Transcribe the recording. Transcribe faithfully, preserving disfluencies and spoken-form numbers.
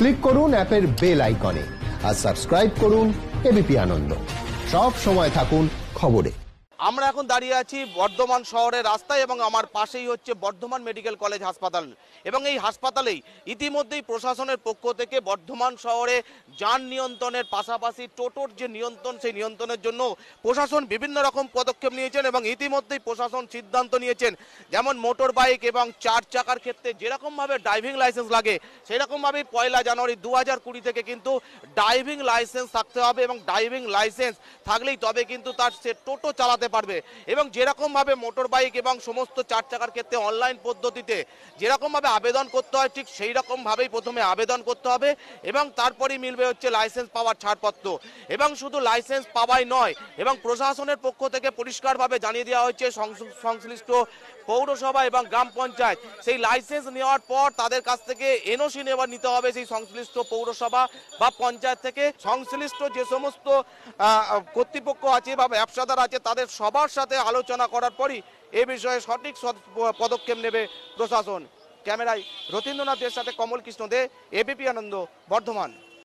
Click করুন অ্যাপের bell আইকনে আর সাবস্ক্রাইব করুন এবিপি আনন্দ। সব সময় থাকুন খবরে। আমরা এখন দাঁড়িয়ে আছি বর্ধমান শহরের রাস্তায় এবং আমার পাশেই হচ্ছে বর্ধমান মেডিকেল কলেজ হাসপাতাল এবং এই হাসপাতালেই ইতিমধ্যেই প্রশাসনের পক্ষ থেকে বর্ধমান শহরে যান নিয়ন্ত্রণের পাশাপাশি টোটোর যে নিয়ন্ত্রণ সেই নিয়ন্ত্রণের জন্য প্রশাসন বিভিন্ন রকম পদক্ষেপ নিয়েছেন এবং ইতিমধ্যেই প্রশাসন সিদ্ধান্ত নিয়েছেন যেমন মোটর বাইক এবং চার চাকার ক্ষেত্রে যেরকমভাবে ড্রাইভিং লাইসেন্স লাগে সেরকমভাবেই পয়লা জানুয়ারি দু হাজার কুড়ি থেকে কিন্তু ড্রাইভিং লাইসেন্স থাকতে হবে এবং ড্রাইভিং লাইসেন্স থাকলেই তবে কিন্তু তার সে টোটো চালাতে পারবে এবং যেরকম ভাবে মোটর বাইক এবং সমস্ত চার চাকার ক্ষেত্রে অনলাইন পদ্ধতিতে যেরকম ভাবে আবেদন করতে হয় ঠিক সেই রকম ভাবেই প্রথমে আবেদন করতে হবে এবং তারপরেই মিলবে হচ্ছে লাইসেন্স পাওয়ার ছাড়পত্র এবং শুধু লাইসেন্স পাওয়াই নয় এবং প্রশাসনের পক্ষ থেকে পরিষ্কারভাবে জানিয়ে দেওয়া হয়েছে সংশ্লিষ্ট পৌরসভা এবং গ্রাম পঞ্চায়েত সেই লাইসেন্স নেওয়ার পর তাদের কাছ থেকে এনওসি নেওয়ার নিতে হবে সেই সংশ্লিষ্ট পৌরসভা বা পঞ্চায়েত থেকে সংশ্লিষ্ট যে সমস্ত কর্তৃপক্ষ আছে বা ব্যবসাদার আছে তাদের সবার সাথে আলোচনা করার পরই এ বিষয়ে সঠিক পদক্ষেপ নেবে প্রশাসন। ক্যামেরায় রথীন্দ্রনাথের সাথে কমল কৃষ্ণ দে, এবিপি আনন্দ, বর্ধমান।